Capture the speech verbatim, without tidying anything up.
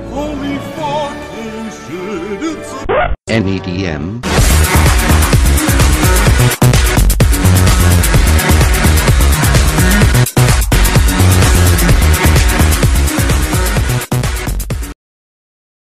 Holy fucking shit, it's N E D M